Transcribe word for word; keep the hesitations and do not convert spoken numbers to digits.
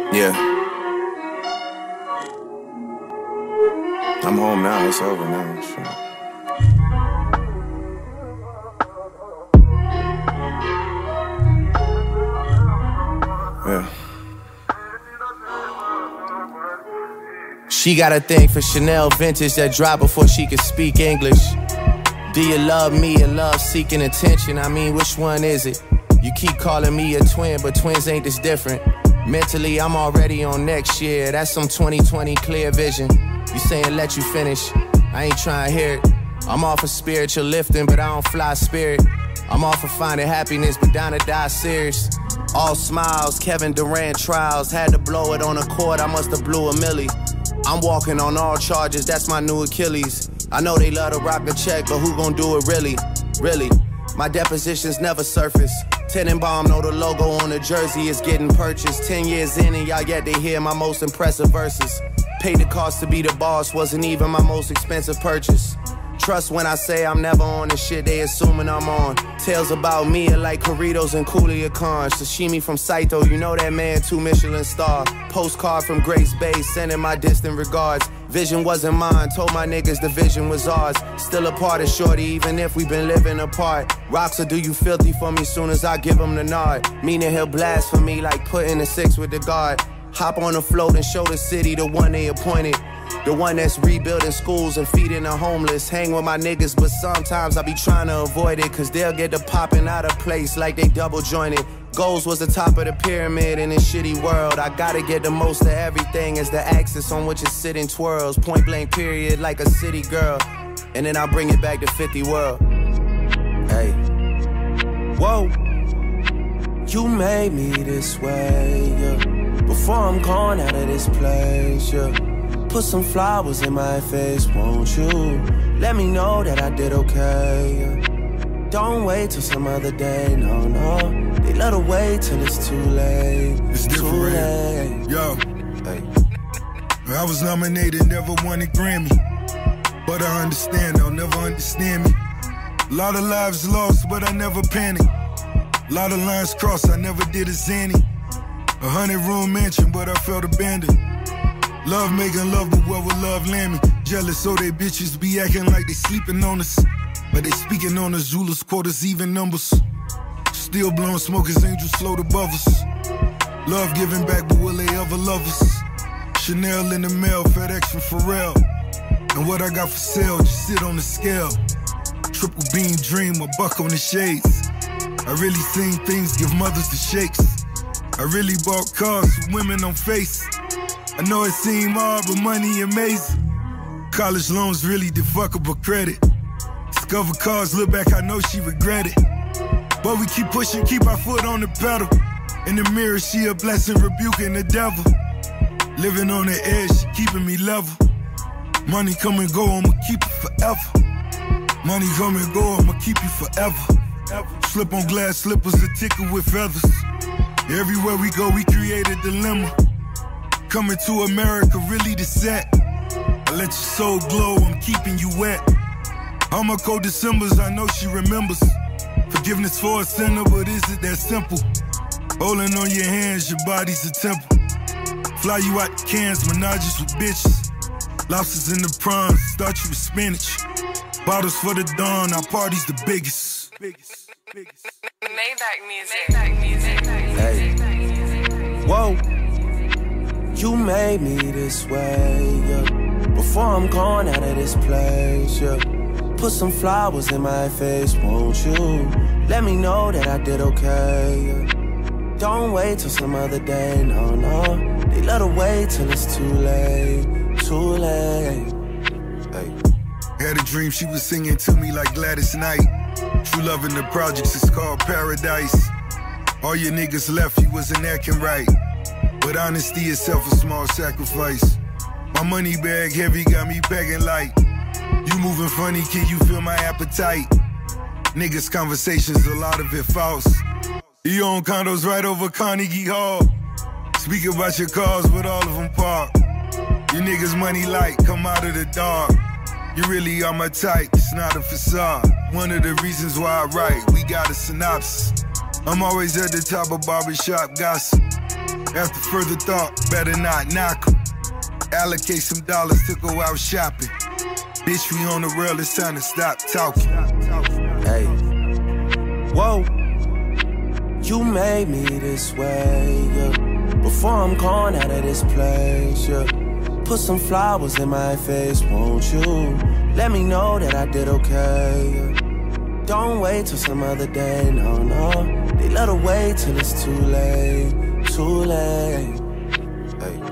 Yeah. I'm home now, it's over now. Sure. Yeah. She got a thing for Chanel vintage that dropped before she could speak English. Do you love me or love seeking attention? I mean, which one is it? You keep calling me a twin, but twins ain't this different. Mentally, I'm already on next year. That's some twenty twenty clear vision. You saying let you finish, I ain't trying to hear it. I'm all for spiritual lifting, but I don't fly spirit. I'm all for finding happiness, but down to die serious. All smiles, Kevin Durant trials. Had to blow it on a court, I must have blew a milli. I'm walking on all charges, that's my new Achilles. I know they love to rock a check, but who gon' do it really? Really? My depositions never surface. Tenenbaum know the logo on the jersey is getting purchased. Ten years in and y'all yet to hear my most impressive verses. Paid the cost to be the boss, wasn't even my most expensive purchase. Trust when I say I'm never on the shit they assuming I'm on. Tales about me are like Corritos and Culiacán. Sashimi from Saito, you know that man, two Michelin star. Postcard from Grace Bay, sending my distant regards. Vision wasn't mine, told my niggas the vision was ours. Still a part of shorty, even if we been living apart. Rocks will do you filthy for me soon as I give him the nod. Meaning he'll blast for me like putting a six with the guard. Hop on a float and show the city the one they appointed. The one that's rebuilding schools and feeding the homeless. Hang with my niggas, but sometimes I be trying to avoid it, cause they'll get to popping out of place like they double jointed. Goals was the top of the pyramid in this shitty world. I gotta get the most of everything as the axis on which it's sitting twirls. Point blank period like a city girl. And then I'll bring it back to fifty world. Hey. Whoa. You made me this way, yeah. Before I'm gone out of this place, yeah. Put some flowers in my face, won't you? Let me know that I did okay, yeah. Don't wait till some other day, no, no. They let her wait till it's too late. It's different, too late. Yo. Hey. I was nominated, never won a Grammy. But I understand, they'll never understand me. A lot of lives lost, but I never panicked. A lot of lines crossed, I never did a zany. A hundred room mansion, but I felt abandoned. Love making love, but where will love land me? Jealous, so they bitches be acting like they sleeping on us. But they speaking on us, Zulus, quarters, even numbers. Still blowing smoke as angels float above us. Love giving back, but will they ever love us? Chanel in the mail, FedEx from Pharrell. And what I got for sale, just sit on the scale. Triple beam dream, a buck on the shades. I really seen things give mothers the shakes. I really bought cars with women on face. I know it seemed hard, but money amazing. College loans really the fuckable credit. Discover cars, look back, I know she regret it. But we keep pushing, keep our foot on the pedal. In the mirror, she a blessing, rebuking the devil. Living on the edge, she keeping me level. Money come and go, I'ma keep it forever. Money come and go, I'ma keep you forever. Slip on glass slippers, a tickle with feathers. Everywhere we go, we create a dilemma. Coming to America, really the set. I let your soul glow, I'm keeping you wet. All my cold Decembers, I know she remembers. Forgiveness for a sinner, but is it that simple? Holding on your hands, your body's a temple. Fly you out to Cairns, menages with bitches. Lobsters in the prawns, start you with spinach. Bottles for the dawn, our party's the biggest. biggest, biggest. Maybach music. Maybach music. Hey. Whoa. You made me this way, yeah. Before I'm gone out of this place, yeah. Put some flowers in my face, won't you? Let me know that I did okay, yeah. Don't wait till some other day, no, no. They let her wait till it's too late, too late. Hey. Had a dream she was singing to me like Gladys Knight. True love in the projects is called paradise. All your niggas left, you wasn't acting right. But honesty itself a small sacrifice. My money bag heavy got me begging light. You moving funny, can you feel my appetite? Niggas conversations, a lot of it false. You own condos right over Carnegie Hall. Speak about your cars, but all of them park. You niggas money light, come out of the dark. You really are my type, it's not a facade. One of the reasons why I write, we got a synopsis. I'm always at the top of barbershop gossip. After further thought, better not knock 'em. Allocate some dollars to go out shopping. Bitch, we on the rail, it's time to stop talking. Hey, whoa, you made me this way, yeah. Before I'm gone out of this place, yeah. Put some flowers in my face, won't you? Let me know that I did okay, yeah. Don't wait till some other day, no, no. They let her wait till it's too late, too late. Hey.